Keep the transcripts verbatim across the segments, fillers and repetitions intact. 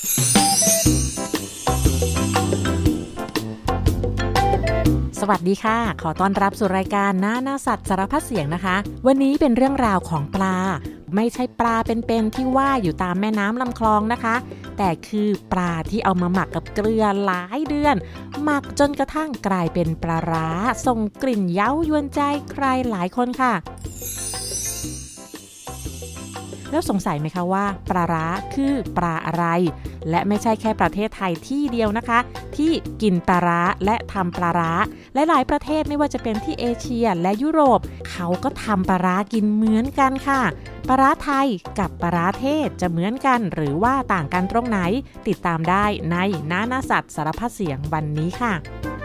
สวัสดีค่ะขอต้อนรับสู่รายการหน้าหน้าสัตว์สารพัดเสียงนะคะวันนี้เป็นเรื่องราวของปลาไม่ใช่ปลาเป็นๆที่ว่ายอยู่ตามแม่น้ำลำคลองนะคะแต่คือปลาที่เอามาหมักกับเกลือหลายเดือนหมักจนกระทั่งกลายเป็นปลาร้าส่งกลิ่นเย้ายวนใจใครหลายคนค่ะแล้วสงสัยไหมคะว่าปลาร้าคือปลาอะไรและไม่ใช่แค่ประเทศไทยที่เดียวนะคะที่กินปลาร้าและทำปลาร้าและหลายประเทศไม่ว่าจะเป็นที่เอเชียและยุโรปเขาก็ทำปลาร้ากินเหมือนกันค่ะปลาร้าไทยกับปลาร้าเทศจะเหมือนกันหรือว่าต่างกันตรงไหนติดตามได้ในหน้าหน้าสัตว์สารพัดเสียงวันนี้ค่ะ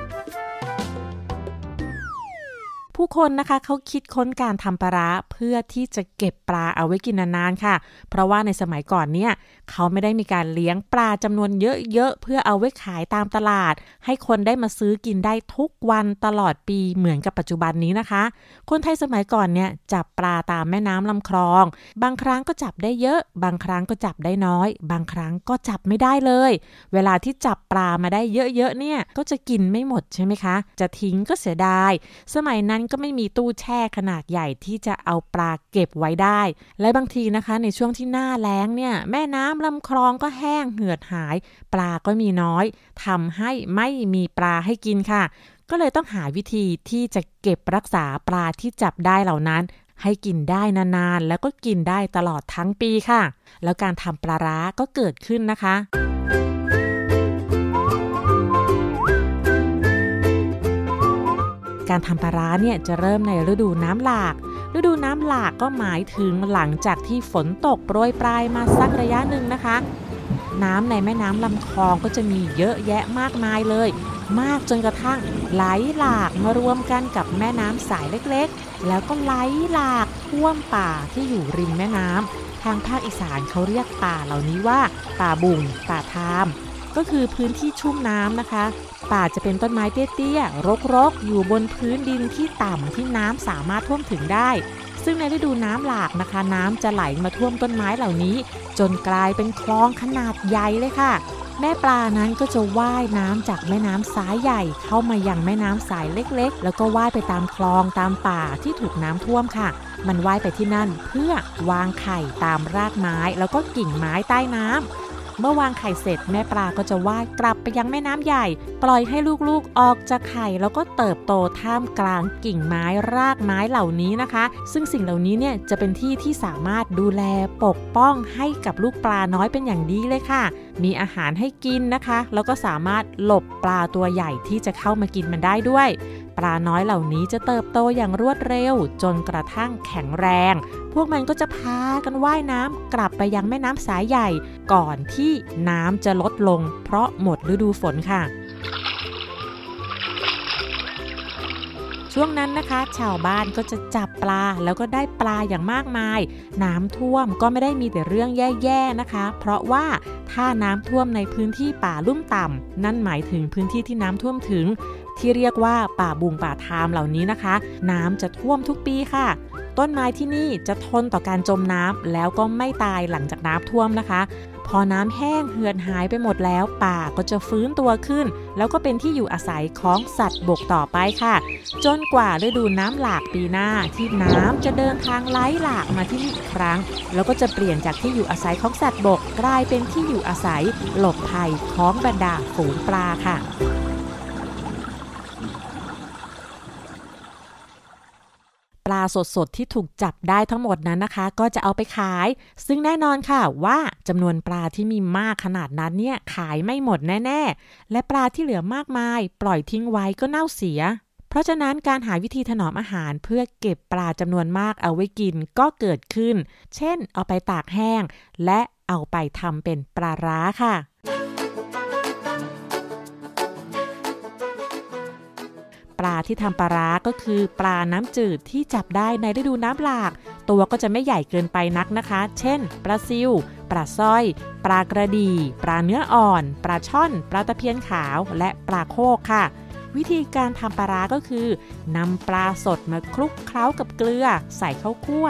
ผู้คนนะคะเขาคิดค้นการทำปลาร้าเพื่อที่จะเก็บปลาเอาไว้กินนานๆค่ะเพราะว่าในสมัยก่อนเนี่ยเขาไม่ได้มีการเลี้ยงปลาจำนวนเยอะๆเพื่อเอาไว้ขายตามตลาดให้คนได้มาซื้อกินได้ทุกวันตลอดปีเหมือนกับปัจจุบันนี้นะคะคนไทยสมัยก่อนเนี่ยจับปลาตามแม่น้ำลำคลองบางครั้งก็จับได้เยอะบางครั้งก็จับได้น้อยบางครั้งก็จับไม่ได้เลยเวลาที่จับปลามาได้เยอะๆเนี่ยก็จะกินไม่หมดใช่ไหมคะจะทิ้งก็เสียดายสมัยนั้นก็ไม่มีตู้แช่ขนาดใหญ่ที่จะเอาปลาเก็บไว้ได้และบางทีนะคะในช่วงที่หน้าแล้งเนี่ยแม่น้ำลำคลองก็แห้งเหือดหายปลาก็มีน้อยทำให้ไม่มีปลาให้กินค่ะก็เลยต้องหาวิธีที่จะเก็บรักษาปลาที่จับได้เหล่านั้นให้กินได้นานๆแล้วก็กินได้ตลอดทั้งปีค่ะแล้วการทำปลาร้าก็เกิดขึ้นนะคะการทำปลาร้าเนี่ยจะเริ่มในฤดูน้ำหลากฤดูน้ำหลากก็หมายถึงหลังจากที่ฝนตกโปรยปลายมาสักระยะหนึ่งนะคะน้ำในแม่น้ำลำคลองก็จะมีเยอะแยะมากมายเลยมากจนกระทั่งไหลหลากมารวมกันกับแม่น้ำสายเล็กๆแล้วก็ไหลหลากท่วมป่าที่อยู่ริมแม่น้ำทางภาคอีสานเขาเรียกป่าเหล่านี้ว่าป่าบุ่งป่าทามก็คือพื้นที่ชุ่มน้ำนะคะป่าจะเป็นต้นไม้เตี้ยๆรกๆอยู่บนพื้นดินที่ต่ำที่น้ำสามารถท่วมถึงได้ซึ่งในฤดูน้ำหลากนะคะน้ำจะไหลมาท่วมต้นไม้เหล่านี้จนกลายเป็นคลองขนาดใหญ่เลยค่ะแม่ปลานั้นก็จะว่ายน้ำจากแม่น้ำสายใหญ่เข้ามายังแม่น้ำสายเล็กๆแล้วก็ว่ายไปตามคลองตามป่าที่ถูกน้ำท่วมค่ะมันว่ายไปที่นั่นเพื่อวางไข่ตามรากไม้แล้วก็กิ่งไม้ใต้น้ำเมื่อวางไข่เสร็จแม่ปลาก็จะว่ายกลับไปยังแม่น้ำใหญ่ปล่อยให้ลูกๆออกจากไข่แล้วก็เติบโตท่ามกลางกิ่งไม้รากไม้เหล่านี้นะคะซึ่งสิ่งเหล่านี้เนี่ยจะเป็นที่ที่สามารถดูแลปกป้องให้กับลูกปลาน้อยเป็นอย่างดีเลยค่ะมีอาหารให้กินนะคะแล้วก็สามารถหลบปลาตัวใหญ่ที่จะเข้ามากินมันได้ด้วยปลาน้อยเหล่านี้จะเติบโตอย่างรวดเร็วจนกระทั่งแข็งแรงพวกมันก็จะพากันว่ายน้ำกลับไปยังแม่น้ำสายใหญ่ก่อนที่น้ำจะลดลงเพราะหมดฤดูฝนค่ะช่วงนั้นนะคะชาวบ้านก็จะจับปลาแล้วก็ได้ปลาอย่างมากมายน้ำท่วมก็ไม่ได้มีแต่เรื่องแย่ๆนะคะเพราะว่าถ้าน้ำท่วมในพื้นที่ป่าลุ่มต่ำนั่นหมายถึงพื้นที่ที่น้ำท่วมถึงที่เรียกว่าป่าบุงป่าทามเหล่านี้นะคะน้ำจะท่วมทุกปีค่ะต้นไม้ที่นี่จะทนต่อการจมน้ำแล้วก็ไม่ตายหลังจากน้ำท่วมนะคะพอน้ำแห้งเหือดหายไปหมดแล้วป่าก็จะฟื้นตัวขึ้นแล้วก็เป็นที่อยู่อาศัยของสัตว์บกต่อไปค่ะจนกว่าฤดูน้ำหลากปีหน้าที่น้ำจะเดินทางไหลหลากมาที่นี่อีกครั้งแล้วก็จะเปลี่ยนจากที่อยู่อาศัยของสัตว์บกกลายเป็นที่อยู่อาศัยหลบภัยของบรรดาฝูงปลาค่ะปลาสดๆที่ถูกจับได้ทั้งหมดนั้นนะคะก็จะเอาไปขายซึ่งแน่นอนค่ะว่าจำนวนปลาที่มีมากขนาดนั้นเนี่ยขายไม่หมดแน่ๆและปลาที่เหลือมากมายปล่อยทิ้งไว้ก็เน่าเสียเพราะฉะนั้นการหาวิธีถนอมอาหารเพื่อเก็บปลาจำนวนมากเอาไว้กินก็เกิดขึ้นเช่นเอาไปตากแห้งและเอาไปทำเป็นปลาร้าค่ะปลาที่ทำปลาร้าก็คือปลาน้ำจืดที่จับได้ในฤดูน้ำหลากตัวก็จะไม่ใหญ่เกินไปนักนะคะเช่นปลาซิวปลาสร้อยปลากระดีปลาเนื้ออ่อนปลาช่อนปลาตะเพียนขาวและปลาโคกค่ะวิธีการทำปลาร้าก็คือนำปลาสดมาคลุกเคล้ากับเกลือใส่ข้าวคั่ว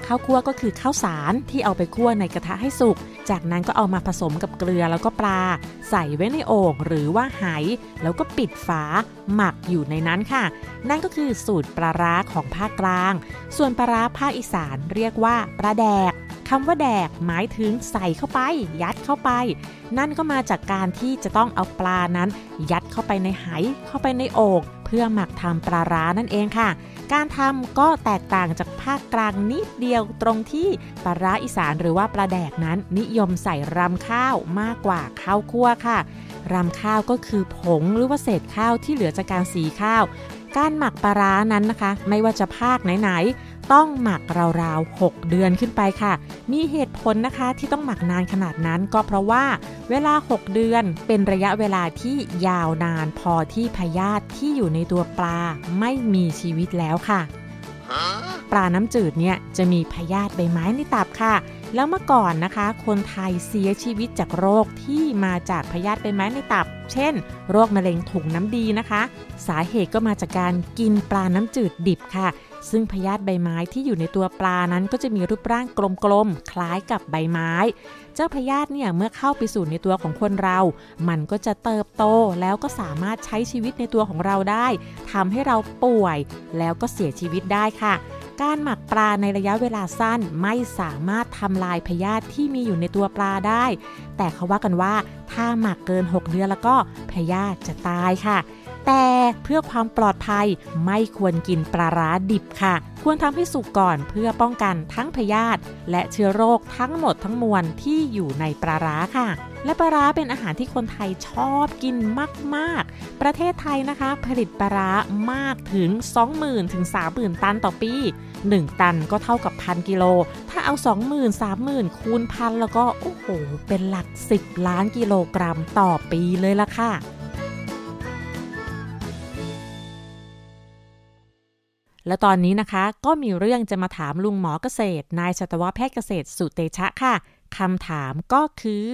ข้าวคั่วก็คือข้าวสารที่เอาไปคั่วในกระทะให้สุกจากนั้นก็เอามาผสมกับเกลือแล้วก็ปลาใส่ไว้ในโอ่งหรือว่าไหแล้วก็ปิดฝาหมักอยู่ในนั้นค่ะนั่นก็คือสูตรปลาร้าของภาคกลางส่วนปลาร้าภาคอีสานเรียกว่าปลาแดกคำว่าแดกหมายถึงใส่เข้าไปยัดเข้าไปนั่นก็มาจากการที่จะต้องเอาปลานั้นยัดเข้าไปในไหเข้าไปในโอ่งเพื่อหมักทำปลาร้านั่นเองค่ะการทำก็แตกต่างจากภาคกลางนิดเดียวตรงที่ปลาร้าอีสานหรือว่าปลาแดกนั้นนิยมใส่รำข้าวมากกว่าข้าวคั่วค่ะรำข้าวก็คือผงหรือว่าเศษข้าวที่เหลือจากการสีข้าวการหมักปลาร้านั้นนะคะไม่ว่าจะภาคไหนๆต้องหมักราวๆหกเดือนขึ้นไปค่ะมีเหตุผลนะคะที่ต้องหมักนานขนาดนั้นก็เพราะว่าเวลาหกเดือนเป็นระยะเวลาที่ยาวนานพอที่พยาธิที่อยู่ในตัวปลาไม่มีชีวิตแล้วค่ะปลาน้ำจืดเนี่ยจะมีพยาธิใบไม้ในตับค่ะแล้วเมื่อก่อนนะคะคนไทยเสียชีวิตจากโรคที่มาจากพยาธิใบไม้ในตับเช่นโรคมะเร็งถุงน้ำดีนะคะสาเหตุก็มาจากการกินปลาน้ำจืดดิบค่ะซึ่งพยาธิใบไม้ที่อยู่ในตัวปลานั้นก็จะมีรูปร่างกลมๆคล้ายกับใบไม้เจ้าพยาธิเนี่ยเมื่อเข้าไปสู่ในตัวของคนเรามันก็จะเติบโตแล้วก็สามารถใช้ชีวิตในตัวของเราได้ทำให้เราป่วยแล้วก็เสียชีวิตได้ค่ะการหมักปลาในระยะเวลาสั้นไม่สามารถทำลายพยาธิที่มีอยู่ในตัวปลาได้แต่เขาว่ากันว่าถ้าหมักเกินหกเดือนแล้วก็พยาธิจะตายค่ะแต่เพื่อความปลอดภัยไม่ควรกินปลาร้าดิบค่ะควรทำให้สุกก่อนเพื่อป้องกันทั้งพยาธิและเชื้อโรคทั้งหมดทั้งมวลที่อยู่ในปลาร้าค่ะและปลาร้าเป็นอาหารที่คนไทยชอบกินมากๆประเทศไทยนะคะผลิตปลาร้ามากถึง สองหมื่น ถึง สามหมื่น ตันต่อปีหนึ่งตันก็เท่ากับ หนึ่งพัน กิโลถ้าเอา สองหมื่น สามหมื่น คูณพันแล้วก็โอ้โหเป็นหลักสิบล้านกิโลกรัมต่อปีเลยล่ะค่ะและตอนนี้นะคะก็มีเรื่องจะมาถามลุงหมอเกษตรนายสัตวแพทย์เกษตรสุเตชะค่ะคำถามก็คือ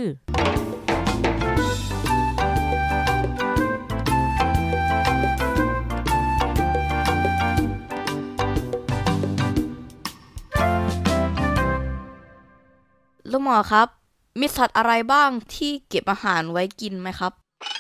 ลุงหมอครับมีสัตว์อะไรบ้างที่เก็บอาหารไว้กินไหมครับ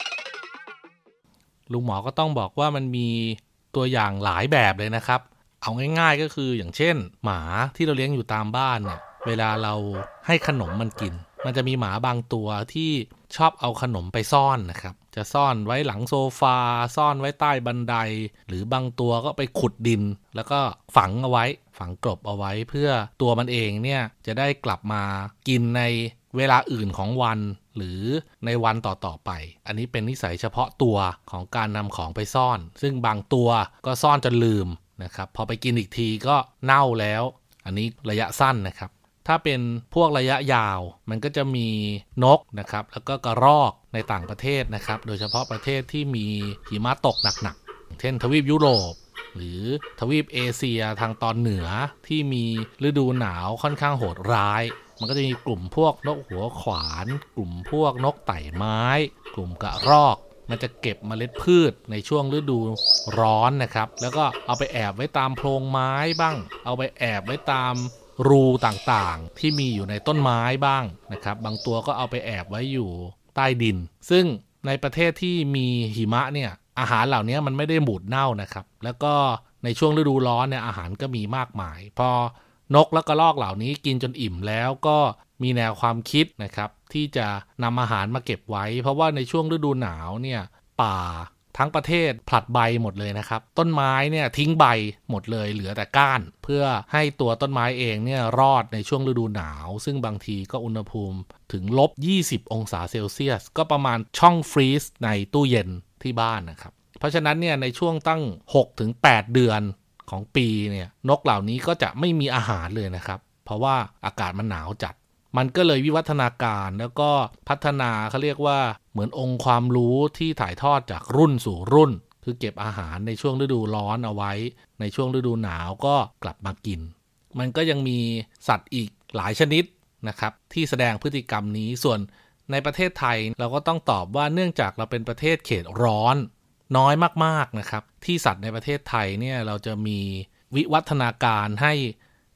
ลุงหมอก็ต้องบอกว่ามันมีตัวอย่างหลายแบบเลยนะครับเอาง่ายๆก็คืออย่างเช่นหมาที่เราเลี้ยงอยู่ตามบ้านเนี่ยเวลาเราให้ขนมมันกินมันจะมีหมาบางตัวที่ชอบเอาขนมไปซ่อนนะครับจะซ่อนไว้หลังโซฟาซ่อนไว้ใต้บันไดหรือบางตัวก็ไปขุดดินแล้วก็ฝังเอาไว้ฝังกลบเอาไว้เพื่อตัวมันเองเนี่ยจะได้กลับมากินในเวลาอื่นของวันหรือในวันต่อๆไปอันนี้เป็นนิสัยเฉพาะตัวของการนำของไปซ่อนซึ่งบางตัวก็ซ่อนจนลืมนะครับพอไปกินอีกทีก็เน่าแล้วอันนี้ระยะสั้นนะครับถ้าเป็นพวกระยะยาวมันก็จะมีนกนะครับแล้วก็กระรอกในต่างประเทศนะครับโดยเฉพาะประเทศที่มีหิมะตกหนักๆเช่นทวีปยุโรปหรือทวีปเอเชียทางตอนเหนือที่มีฤดูหนาวค่อนข้างโหดร้ายมันก็จะมีกลุ่มพวกนกหัวขวานกลุ่มพวกนกไต่ไม้กลุ่มกระรอกมันจะเก็บเมล็ดพืชในช่วงฤดูร้อนนะครับแล้วก็เอาไปแอบไว้ตามโพรงไม้บ้างเอาไปแอบไว้ตามรูต่างๆที่มีอยู่ในต้นไม้บ้างนะครับบางตัวก็เอาไปแอบไว้อยู่ใต้ดินซึ่งในประเทศที่มีหิมะเนี่ยอาหารเหล่านี้มันไม่ได้บูดเน่านะครับแล้วก็ในช่วงฤดูร้อนเนี่ยอาหารก็มีมากมายพอนกและกระรอกเหล่านี้กินจนอิ่มแล้วก็มีแนวความคิดนะครับที่จะนำอาหารมาเก็บไว้เพราะว่าในช่วงฤดูหนาวเนี่ยป่าทั้งประเทศผลัดใบหมดเลยนะครับต้นไม้เนี่ยทิ้งใบหมดเลยเหลือแต่ก้านเพื่อให้ตัวต้นไม้เองเนี่ยรอดในช่วงฤดูหนาวซึ่งบางทีก็อุณหภูมิถึงลบยี่สิบองศาเซลเซียสก็ประมาณช่องฟรีซในตู้เย็นที่บ้านนะครับเพราะฉะนั้นเนี่ยในช่วงตั้ง หกถึงแปด เดือนของปีเนี่ยนกเหล่านี้ก็จะไม่มีอาหารเลยนะครับเพราะว่าอากาศมันหนาวจัดมันก็เลยวิวัฒนาการแล้วก็พัฒนาเขาเรียกว่าเหมือนองค์ความรู้ที่ถ่ายทอดจากรุ่นสู่รุ่นคือเก็บอาหารในช่วงฤดูร้อนเอาไว้ในช่วงฤดูหนาวก็กลับมากินมันก็ยังมีสัตว์อีกหลายชนิดนะครับที่แสดงพฤติกรรมนี้ส่วนในประเทศไทยเราก็ต้องตอบว่าเนื่องจากเราเป็นประเทศเขตร้อนน้อยมากๆนะครับที่สัตว์ในประเทศไทยเนี่ยเราจะมีวิวัฒนาการให้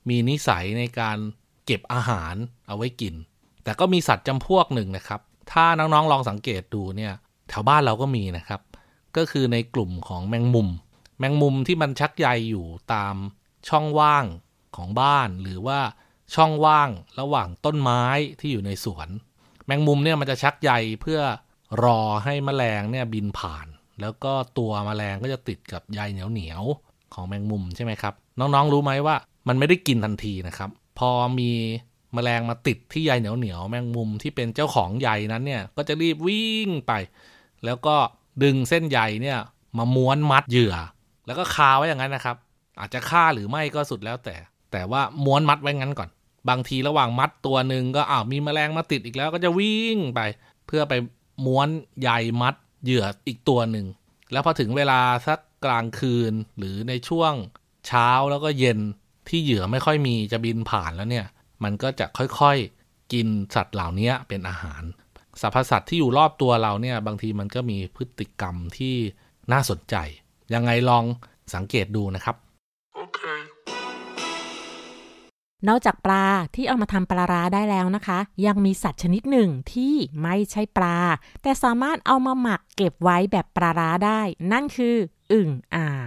มีนิสัยในการเก็บอาหารเอาไว้กินแต่ก็มีสัตว์จำพวกหนึ่งนะครับถ้าน้องๆลองสังเกตดูเนี่ยแถวบ้านเราก็มีนะครับก็คือในกลุ่มของแมงมุมแมงมุมที่มันชักใยอยู่ตามช่องว่างของบ้านหรือว่าช่องว่างระหว่างต้นไม้ที่อยู่ในสวนแมงมุมเนี่ยมันจะชักใยเพื่อรอให้แมลงเนี่ยบินผ่านแล้วก็ตัวแมลงก็จะติดกับใยเหนียวๆของแมงมุมใช่ไหมครับน้องๆรู้ไหมว่ามันไม่ได้กินทันทีนะครับพอมีแมลงมาติดที่ใยเหนียวๆแมงมุมที่เป็นเจ้าของใยนั้นเนี่ยก็จะรีบวิ่งไปแล้วก็ดึงเส้นใยเนี่ยมาม้วนมัดเหยื่อแล้วก็คาไว้อย่างนั้นนะครับอาจจะฆ่าหรือไม่ก็สุดแล้วแต่แต่ว่าม้วนมัดไว้งั้นก่อนบางทีระหว่างมัดตัวหนึ่งก็อ้าวมีแมลงมาติดอีกแล้วก็จะวิ่งไปเพื่อไปม้วนใยมัดเหยื่ออีกตัวหนึ่งแล้วพอถึงเวลาสักกลางคืนหรือในช่วงเช้าแล้วก็เย็นที่เหยื่อไม่ค่อยมีจะบินผ่านแล้วเนี่ยมันก็จะค่อยๆกินสัตว์เหล่านี้เป็นอาหารสรรพสัตว์ที่อยู่รอบตัวเราเนี่ยบางทีมันก็มีพฤติกรรมที่น่าสนใจยังไงลองสังเกตดูนะครับโอเคนอกจากปลาที่เอามาทำปลาร้าได้แล้วนะคะยังมีสัตว์ชนิดหนึ่งที่ไม่ใช่ปลาแต่สามารถเอามาหมักเก็บไว้แบบปลาร้าได้นั่นคืออึ่งอ่าง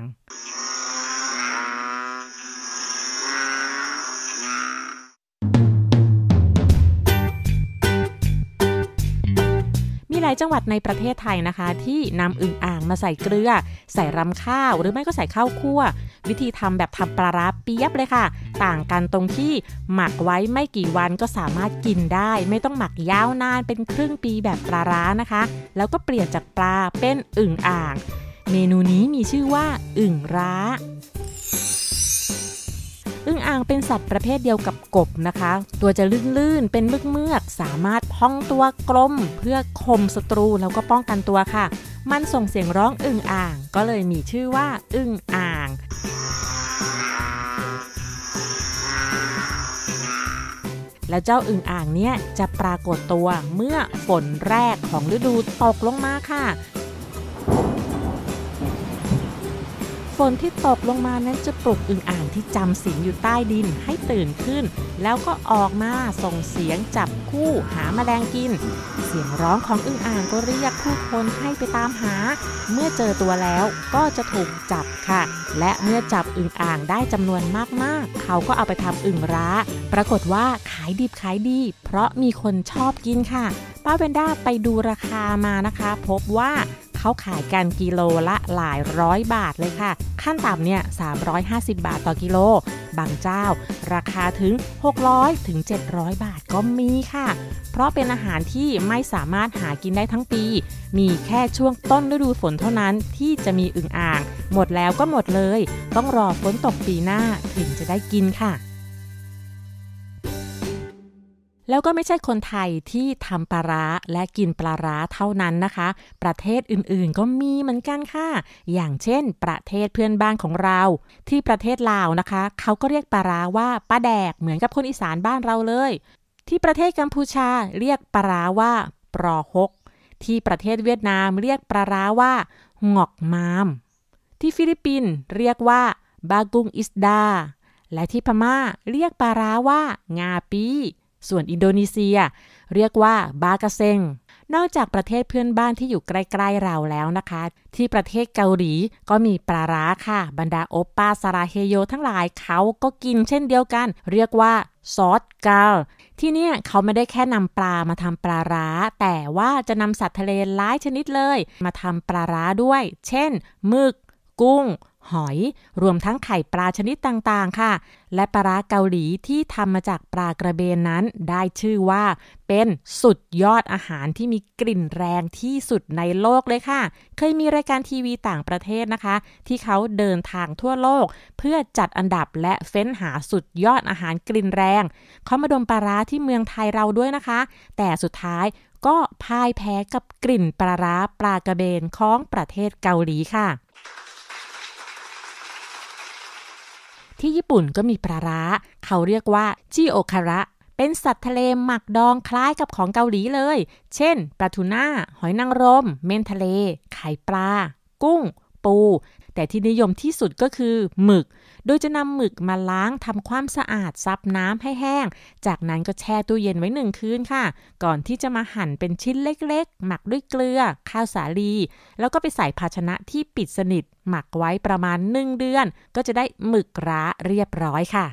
มีหลายจังหวัดในประเทศไทยนะคะที่นำอึ่งอ่างมาใส่เกลือใส่รำข้าวหรือไม่ก็ใส่ข้าวคั่ววิธีทำแบบทำปลาร้าเปี๊ยบเลยค่ะต่างกันตรงที่หมักไว้ไม่กี่วันก็สามารถกินได้ไม่ต้องหมักยาวนานเป็นครึ่งปีแบบปลาร้านะคะแล้วก็เปลี่ยนจากปลาเป็นอึ่งอ่างเมนูนี้มีชื่อว่าอึ่งร้าอึ่งอ่างเป็นสัตว์ประเภทเดียวกับกบนะคะตัวจะลื่นๆเป็นเมือกๆสามารถพองตัวกลมเพื่อข่มศัตรูแล้วก็ป้องกันตัวค่ะมันส่งเสียงร้องอึ่งอ่างก็เลยมีชื่อว่าอึ่งอ่างแล้วเจ้าอึ่งอ่างเนี่ยจะปรากฏตัวเมื่อฝนแรกของฤดูตกลงมาค่ะฝนที่ตกลงมานั้นจะปลุกอึ่งอ่างที่จำศีลอยู่ใต้ดินให้ตื่นขึ้นแล้วก็ออกมาส่งเสียงจับคู่หาแมลงกินเสียงร้องของอึ่งอ่างก็เรียกผู้คนให้ไปตามหาเมื่อเจอตัวแล้วก็จะถูกจับค่ะและเมื่อจับอึ่งอ่างได้จำนวนมากๆเขาก็เอาไปทำอึ่งร้าปรากฏว่าขายดิบขายดีเพราะมีคนชอบกินค่ะป้าเวนด้าไปดูราคามานะคะพบว่าเขาขายกันกิโลละหลายร้อยบาทเลยค่ะขั้นต่ำเนี่ยสามร้อยห้าสิบบาทต่อกิโลบางเจ้าราคาถึงหกร้อยถึงเจ็ดร้อยบาทก็มีค่ะเพราะเป็นอาหารที่ไม่สามารถหากินได้ทั้งปีมีแค่ช่วงต้นฤดูฝนเท่านั้นที่จะมีอึ่งอ่างหมดแล้วก็หมดเลยต้องรอฝนตกปีหน้าถึงจะได้กินค่ะแล้วก็ไม่ใช่คนไทยที่ทำปลาร้าและกินปลาร้าเท่านั้นนะคะประเทศอื่นๆก็มีเหมือนกันค่ะอย่างเช่นประเทศเพื่อนบ้านของเราที่ประเทศลาวนะคะเขาก็เรียกปลาร้าว่าปลาแดกเหมือนกับคนอีสานบ้านเราเลยที่ประเทศกัมพูชาเรียกปลาร้าว่าปรอฮกที่ประเทศเวียดนามเรียกปลาร้าว่าหงอกมามที่ฟิลิปปินส์เรียกว่าบากุงอิสดาและที่พม่าเรียกปลาร้าว่างาปีส่วนอินโดนีเซียเรียกว่าบากาเซงนอกจากประเทศเพื่อนบ้านที่อยู่ใกล้ๆเราแล้วนะคะที่ประเทศเกาหลีก็มีปลาร้าค่ะบรรดาโอปป้าซาราเฮโยทั้งหลายเขาก็กินเช่นเดียวกันเรียกว่าซอสกาลที่เนี่ยเขาไม่ได้แค่นำปลามาทำปลาร้าแต่ว่าจะนำสัตว์ทะเลหลายชนิดเลยมาทำปลาร้าด้วยเช่นหมึกกุ้งหอยรวมทั้งไข่ปลาชนิดต่างๆค่ะและปลาร้าเกาหลีที่ทำมาจากปลากระเบนนั้นได้ชื่อว่าเป็นสุดยอดอาหารที่มีกลิ่นแรงที่สุดในโลกเลยค่ะเคยมีรายการทีวีต่างประเทศนะคะที่เขาเดินทางทั่วโลกเพื่อจัดอันดับและเฟ้นหาสุดยอดอาหารกลิ่นแรงเขามาดมปลาร้าที่เมืองไทยเราด้วยนะคะแต่สุดท้ายก็พ่ายแพ้กับกลิ่นปลาร้าปลากระเบนของประเทศเกาหลีค่ะที่ญี่ปุ่นก็มีปลาร้าเขาเรียกว่าจิโอคาระเป็นสัตว์ทะเลหมักดองคล้ายกับของเกาหลีเลยเช่นปลาทูน่าหอยนางรมเม่นทะเลไข่ปลากุ้งปูแต่ที่นิยมที่สุดก็คือหมึกโดยจะนำหมึกมาล้างทำความสะอาดซับน้ำให้แห้งจากนั้นก็แช่ตู้เย็นไว้หนึ่งคืนค่ะก่อนที่จะมาหั่นเป็นชิ้นเล็กๆหมักด้วยเกลือข้าวสาลีแล้วก็ไปใส่ภาชนะที่ปิดสนิทหมักไว้ประมาณหนึ่งเดือนก็จะได้หมึกร้าเรียบร้อยค่ะ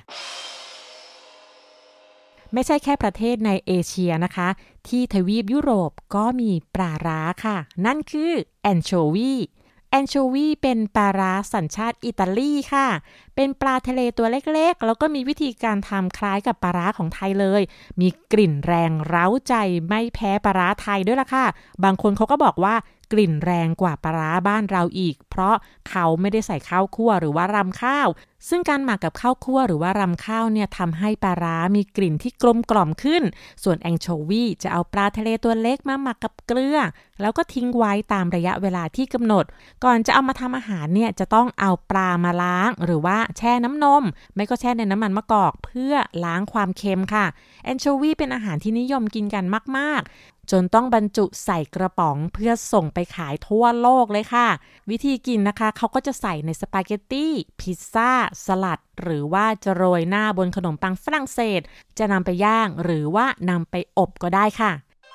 ไม่ใช่แค่ประเทศในเอเชียนะคะที่ทวีปยุโรปก็มีปลาร้าค่ะนั่นคือแอนโชวีแอนโชวีเป็นปลาร้าสัญชาติอิตาลีค่ะเป็นปลาทะเลตัวเล็กๆแล้วก็มีวิธีการทำคล้ายกับปลาร้าของไทยเลยมีกลิ่นแรงเร้าใจไม่แพ้ปลาร้าไทยด้วยล่ะค่ะบางคนเขาก็บอกว่ากลิ่นแรงกว่าปลาร้าบ้านเราอีกเพราะเขาไม่ได้ใส่ข้าวคั่วหรือว่ารำข้าวซึ่งการหมักกับข้าวคั่วหรือว่ารำข้าวเนี่ยทำให้ปลาร้ามีกลิ่นที่กลมกล่อมขึ้นส่วนแองโชวีจะเอาปลาทะเลตัวเล็กมาหมักกับเกลือแล้วก็ทิ้งไว้ตามระยะเวลาที่กำหนดก่อนจะเอามาทำอาหารเนี่ยจะต้องเอาปลามาล้างหรือว่าแช่น้ำนมไม่ก็แช่ในน้ำมันมะกอกเพื่อล้างความเค็มค่ะแอนโชวีเป็นอาหารที่นิยมกินกันมากๆจนต้องบรรจุใส่กระป๋องเพื่อส่งไปขายทั่วโลกเลยค่ะวิธีกินนะคะเขาก็จะใส่ในสปาเกตตี้พิซซ่าสลัดหรือว่าจะโรยหน้าบนขนมปังฝรั่งเศสจะนำไปย่างหรือว่านำไปอบก็ได้ค่ะ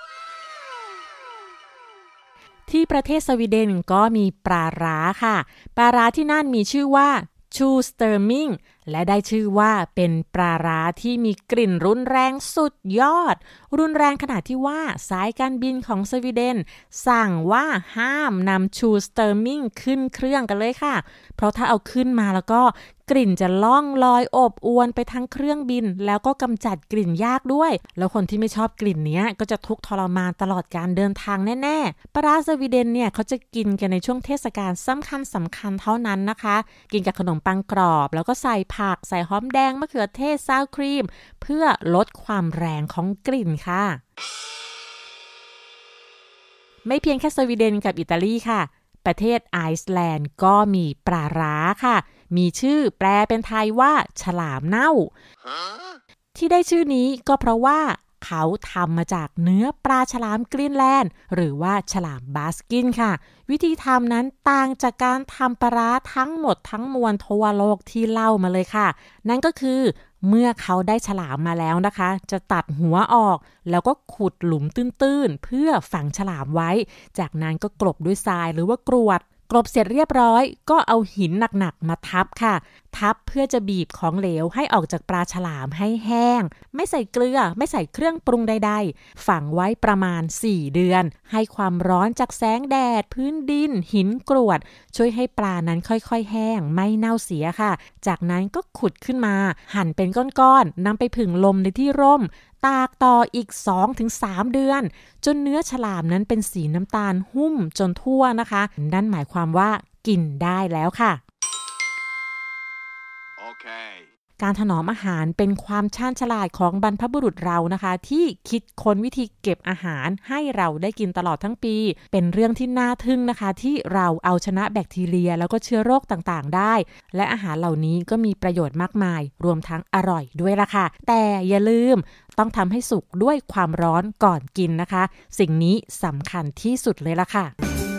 ที่ประเทศสวีเดนก็มีปลาร้าค่ะปลาร้าที่นั่นมีชื่อว่าชูสเตอร์มิงและได้ชื่อว่าเป็นปลาร้าที่มีกลิ่นรุนแรงสุดยอดรุนแรงขนาดที่ว่าสายการบินของสวีเดนสั่งว่าห้ามนำชูสเตอร์มิงขึ้นเครื่องกันเลยค่ะเพราะถ้าเอาขึ้นมาแล้วก็กลิ่นจะล่องลอยอบอวนไปทั้งเครื่องบินแล้วก็กำจัดกลิ่นยากด้วยแล้วคนที่ไม่ชอบกลิ่นนี้ก็จะทุกข์ทรมานตลอดการเดินทางแน่ๆปลาร้าสวีเดนเนี่ยเขาจะกินกันในช่วงเทศกาลสำคัญสำคัญเท่านั้นนะคะกินกับขนมปังกรอบแล้วก็ใส่ผักใส่หอมแดงมะเขือเทศซาวครีมเพื่อลดความแรงของกลิ่นค่ะไม่เพียงแค่สวีเดนกับอิตาลีค่ะประเทศไอซ์แลนด์ก็มีปลาร้าค่ะมีชื่อแปลเป็นไทยว่าฉลามเน่า huh? ที่ได้ชื่อนี้ก็เพราะว่าเขาทำมาจากเนื้อปลาฉลามกรีนแลนด์หรือว่าฉลามบาสกินค่ะวิธีทำนั้นต่างจากการทำปลาร้าทั้งหมดทั้งมวลทั่วโลกที่เล่ามาเลยค่ะนั่นก็คือเมื่อเขาได้ฉลามมาแล้วนะคะจะตัดหัวออกแล้วก็ขุดหลุมตื้นๆเพื่อฝังฉลามไว้จากนั้นก็กลบด้วยทรายหรือว่ากรวดกลบเสร็จเรียบร้อยก็เอาหินหนักๆมาทับค่ะทับเพื่อจะบีบของเหลวให้ออกจากปลาฉลามให้แห้งไม่ใส่เกลือไม่ใส่เครื่องปรุงใดๆฝังไว้ประมาณสี่เดือนให้ความร้อนจากแสงแดดพื้นดินหินกรวดช่วยให้ปลานั้นค่อยๆแห้งไม่เน่าเสียค่ะจากนั้นก็ขุดขึ้นมาหั่นเป็นก้อนๆนำไปผึ่งลมในที่ร่มตากต่ออีก สองถึงสาม เดือนจนเนื้อฉลามนั้นเป็นสีน้ำตาลหุ้มจนทั่วนะคะนั่นหมายความว่ากินได้แล้วค่ะ okay. การถนอมอาหารเป็นความชาญฉลาดของบรรพบุรุษเรานะคะที่คิดค้นวิธีเก็บอาหารให้เราได้กินตลอดทั้งปีเป็นเรื่องที่น่าทึ่งนะคะที่เราเอาชนะแบคทีเรียแล้วก็เชื้อโรคต่างๆได้และอาหารเหล่านี้ก็มีประโยชน์มากมายรวมทั้งอร่อยด้วยล่ะค่ะแต่อย่าลืมต้องทำให้สุกด้วยความร้อนก่อนกินนะคะสิ่งนี้สำคัญที่สุดเลยล่ะค่ะ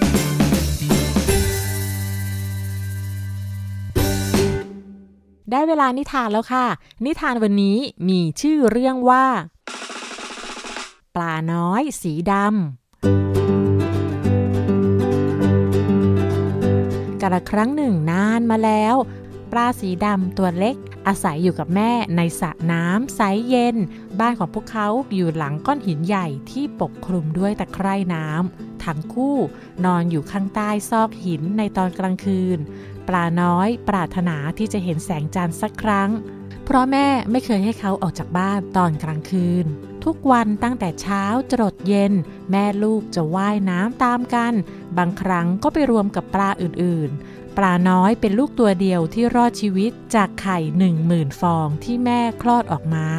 ได้เวลานิทานแล้วค่ะนิทานวันนี้มีชื่อเรื่องว่าปลาน้อยสีดำกาลครั้งหนึ่งนานมาแล้วปลาสีดำตัวเล็กอาศัยอยู่กับแม่ในสระน้ำใสเย็นบ้านของพวกเขาอยู่หลังก้อนหินใหญ่ที่ปกคลุมด้วยตะไคร่น้ำทั้งคู่นอนอยู่ข้างใต้ซอกหินในตอนกลางคืนปลาน้อยปรารถนาที่จะเห็นแสงจันทร์สักครั้งเพราะแม่ไม่เคยให้เขาออกจากบ้านตอนกลางคืนทุกวันตั้งแต่เช้าจรดเย็นแม่ลูกจะว่ายน้ำตามกันบางครั้งก็ไปรวมกับปลาอื่นๆปลาน้อยเป็นลูกตัวเดียวที่รอดชีวิตจากไข่หนึ่งหมื่นฟองที่แม่คลอดออกมา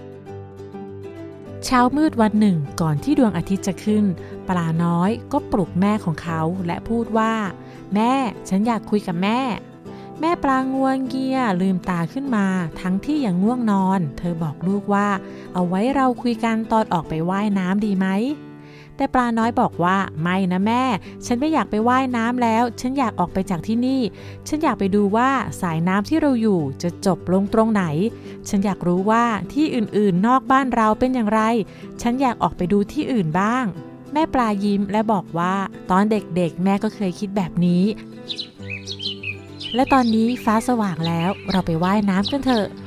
เช้ามืดวันหนึ่งก่อนที่ดวงอาทิตย์จะขึ้นปลาน้อยก็ปลุกแม่ของเขาและพูดว่าแม่ฉันอยากคุยกับแม่แม่ปลางัวเงียลืมตาขึ้นมาทั้งที่ยังง่วงนอนเธอบอกลูกว่าเอาไว้เราคุยกันตอนออกไปว่ายน้ำดีไหมแต่ปลาน้อยบอกว่าไม่นะแม่ฉันไม่อยากไปว่ายน้ำแล้วฉันอยากออกไปจากที่นี่ฉันอยากไปดูว่าสายน้ำที่เราอยู่จะจบลงตรงไหนฉันอยากรู้ว่าที่อื่นๆนอกบ้านเราเป็นอย่างไรฉันอยากออกไปดูที่อื่นบ้างแม่ปลายิ้มและบอกว่าตอนเด็กๆแม่ก็เคยคิดแบบนี้และตอนนี้ฟ้าสว่างแล้วเราไปว่ายน้ำกันเถอะ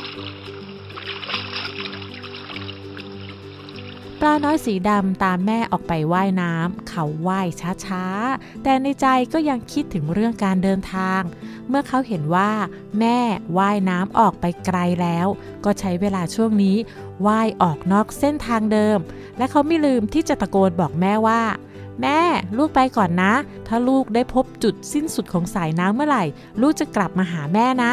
ปลาน้อยสีดำตามแม่ออกไปว่ายน้ำเขาว่ายช้าๆแต่ในใจก็ยังคิดถึงเรื่องการเดินทางเมื่อเขาเห็นว่าแม่ว่ายน้ำออกไปไกลแล้วก็ใช้เวลาช่วงนี้ว่ายออกนอกเส้นทางเดิมและเขาไม่ลืมที่จะตะโกนบอกแม่ว่าแม่ลูกไปก่อนนะถ้าลูกได้พบจุดสิ้นสุดของสายน้ำเมื่อไหร่ลูกจะกลับมาหาแม่นะ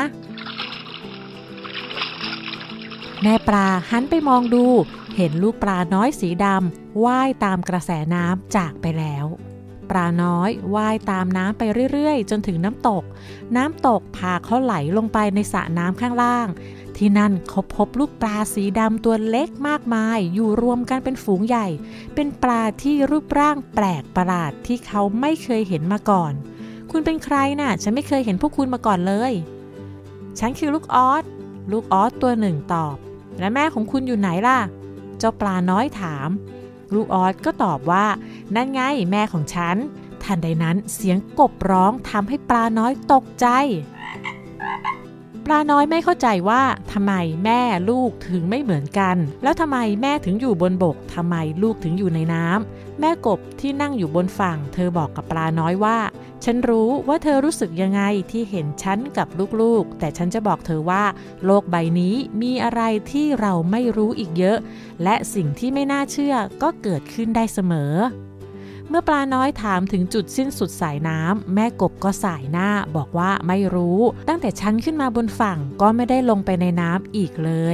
แม่ปลาหันไปมองดูเห็นลูกปลาน้อยสีดำว่ายตามกระแสน้ำจากไปแล้วปลาน้อยว่ายตามน้ำไปเรื่อยๆจนถึงน้ำตกน้ำตกพาเขาไหลลงไปในสระน้ำข้างล่างที่นั่นเขาพบลูกปลาสีดำตัวเล็กมากมายอยู่รวมกันเป็นฝูงใหญ่เป็นปลาที่รูปร่างแปลกประหลาดที่เขาไม่เคยเห็นมาก่อนคุณเป็นใครน่ะฉันไม่เคยเห็นพวกคุณมาก่อนเลยฉันคือลูกออสลูกออสตัวหนึ่งตอบและแม่ของคุณอยู่ไหนล่ะเจ้าปลาน้อยถามลูกออสก็ตอบว่านั่นไงแม่ของฉันทันใดนั้นเสียงกบร้องทำให้ปลาน้อยตกใจปลาน้อยไม่เข้าใจว่าทำไมแม่ลูกถึงไม่เหมือนกันแล้วทำไมแม่ถึงอยู่บนบกทำไมลูกถึงอยู่ในน้ำแม่กบที่นั่งอยู่บนฝั่งเธอบอกกับปลาน้อยว่าฉันรู้ว่าเธอรู้สึกยังไงที่เห็นฉันกับลูกๆแต่ฉันจะบอกเธอว่าโลกใบนี้มีอะไรที่เราไม่รู้อีกเยอะและสิ่งที่ไม่น่าเชื่อก็เกิดขึ้นได้เสมอเมื่อปลาน้อยถามถึงจุดสิ้นสุดสายน้ำแม่กบก็สายหน้าบอกว่าไม่รู้ตั้งแต่ฉันขึ้นมาบนฝั่งก็ไม่ได้ลงไปในน้ำอีกเลย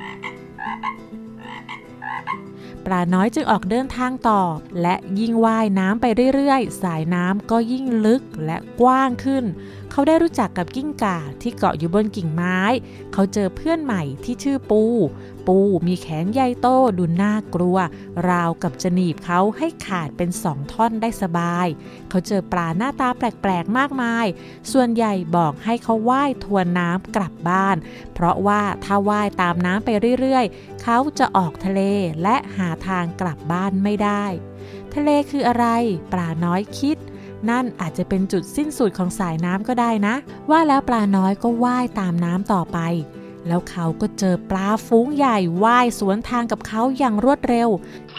ปลาน้อยจึงออกเดินทางต่อและยิ่งว่ายน้ำไปเรื่อยๆสายน้ำก็ยิ่งลึกและกว้างขึ้นเขาได้รู้จักกับกิ้งก่าที่เกาะอยู่บนกิ่งไม้เขาเจอเพื่อนใหม่ที่ชื่อปูปูมีแขนใหญ่โตดูน่ากลัวราวกับจะหนีบเขาให้ขาดเป็นสองท่อนได้สบายเขาเจอปลาหน้าตาแปลกๆมากมายส่วนใหญ่บอกให้เขาว่ายทวนน้ำกลับบ้านเพราะว่าถ้าว่ายตามน้ำไปเรื่อยๆเขาจะออกทะเลและหาทางกลับบ้านไม่ได้ทะเลคืออะไรปลาน้อยคิดนั่นอาจจะเป็นจุดสิ้นสุดของสายน้ำก็ได้นะว่าแล้วปลาน้อยก็ว่ายตามน้ำต่อไปแล้วเขาก็เจอปลาฝูงใหญ่ว่ายสวนทางกับเขาอย่างรวดเร็ว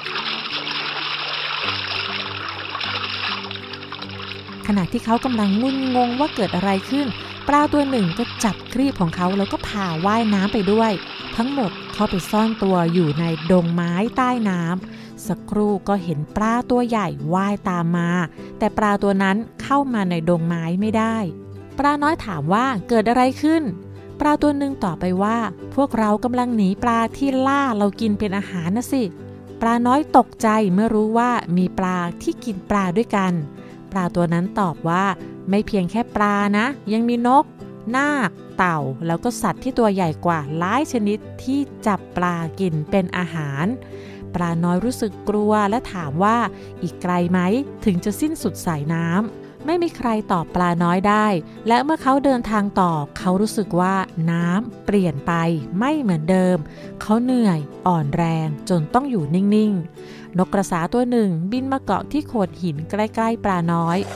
ขณะที่เขากำลังงุนงงว่าเกิดอะไรขึ้นปลาตัวหนึ่งก็จับครีบของเขาแล้วก็พาว่ายน้ำไปด้วยทั้งหมดเขาไปซ่อนตัวอยู่ในดงไม้ใต้น้ำสักครู่ก็เห็นปลาตัวใหญ่ว่ายตามมาแต่ปลาตัวนั้นเข้ามาในดงไม้ไม่ได้ปลาน้อยถามว่าเกิดอะไรขึ้นปลาตัวหนึ่งตอบไปว่าพวกเรากำลังหนีปลาที่ล่าเรากินเป็นอาหารนะสิปลาน้อยตกใจเมื่อรู้ว่ามีปลาที่กินปลาด้วยกันปลาตัวนั้นตอบว่าไม่เพียงแค่ปลานะยังมีนกนาคเต่าแล้วก็สัตว์ที่ตัวใหญ่กว่าหลายชนิดที่จับปลากินเป็นอาหารปลาน้อยรู้สึกกลัวและถามว่าอีกไกลไหมถึงจะสิ้นสุดสายน้ำไม่มีใครตอบปลาน้อยได้และเมื่อเขาเดินทางต่อเขารู้สึกว่าน้ำเปลี่ยนไปไม่เหมือนเดิมเขาเหนื่อยอ่อนแรงจนต้องอยู่นิ่งๆนกกระสาตัวหนึ่งบินมาเกาะที่โขดหินใกล้ๆปลาน้อย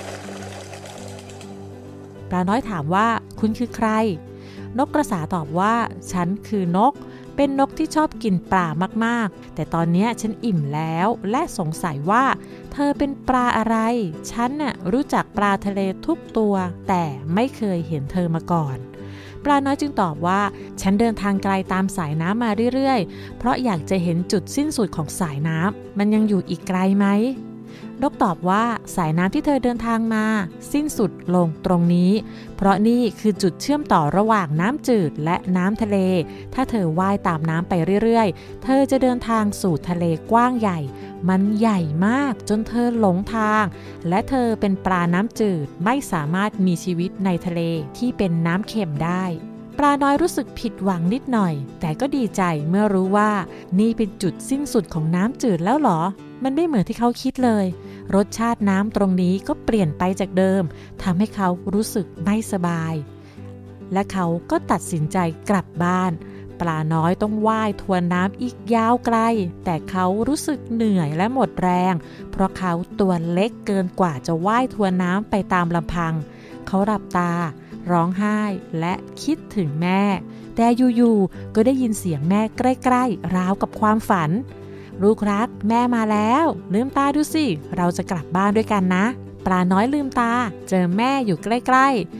ปลาน้อยถามว่าคุณคือใครนกกระสาตอบว่าฉันคือนกเป็นนกที่ชอบกินปลามากๆแต่ตอนนี้ฉันอิ่มแล้วและสงสัยว่าเธอเป็นปลาอะไรฉันน่ะรู้จักปลาทะเลทุกตัวแต่ไม่เคยเห็นเธอมาก่อนปลาน้อยจึงตอบว่าฉันเดินทางไกลตามสายน้ำมาเรื่อยๆเพราะอยากจะเห็นจุดสิ้นสุดของสายน้ำมันยังอยู่อีกไกลไหมนกตอบว่าสายน้ำที่เธอเดินทางมาสิ้นสุดลงตรงนี้เพราะนี่คือจุดเชื่อมต่อระหว่างน้ำจืดและน้ำทะเลถ้าเธอว่ายตามน้ำไปเรื่อยๆเธอจะเดินทางสู่ทะเลกว้างใหญ่มันใหญ่มากจนเธอหลงทางและเธอเป็นปลาน้ำจืดไม่สามารถมีชีวิตในทะเลที่เป็นน้ำเค็มได้ปลาน้อยรู้สึกผิดหวังนิดหน่อยแต่ก็ดีใจเมื่อรู้ว่านี่เป็นจุดสิ้นสุดของน้ำจืดแล้วหรอมันไม่เหมือนที่เขาคิดเลยรสชาติน้ำตรงนี้ก็เปลี่ยนไปจากเดิมทำให้เขารู้สึกไม่สบายและเขาก็ตัดสินใจกลับบ้านปลาน้อยต้องว่ายทวนน้ำอีกยาวไกลแต่เขารู้สึกเหนื่อยและหมดแรงเพราะเขาตัวเล็กเกินกว่าจะว่ายทวนน้ำไปตามลำพังเขาหลับตาร้องไห้และคิดถึงแม่แต่อยู่ๆก็ได้ยินเสียงแม่ใกล้ๆราวกับความฝันลูกรักแม่มาแล้วลืมตาดูสิเราจะกลับบ้านด้วยกันนะปลาน้อยลืมตาเจอแม่อยู่ใกล้ๆ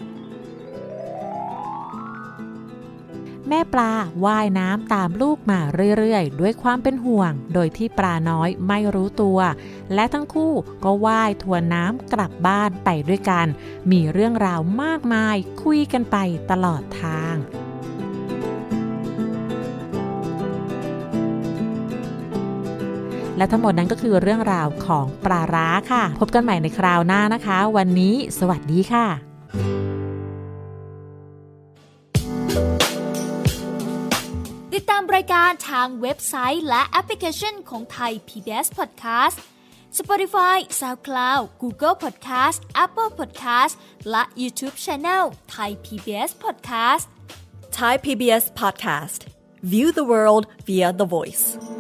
แม่ปลาว่ายน้ำตามลูกมาเรื่อยๆด้วยความเป็นห่วงโดยที่ปลาน้อยไม่รู้ตัวและทั้งคู่ก็ว่ายทวนน้ำกลับบ้านไปด้วยกันมีเรื่องราวมากมายคุยกันไปตลอดทางและทั้งหมดนั้นก็คือเรื่องราวของปลาร้าค่ะพบกันใหม่ในคราวหน้านะคะวันนี้สวัสดีค่ะติดตามรายการทางเว็บไซต์และแอปพลิเคชันของไทย พี บี เอส Podcast Spotify, SoundCloud, Google Podcast, Apple Podcast และ YouTube Channel Thai พี บี เอส Podcast Thai พี บี เอส Podcast View the world via the voice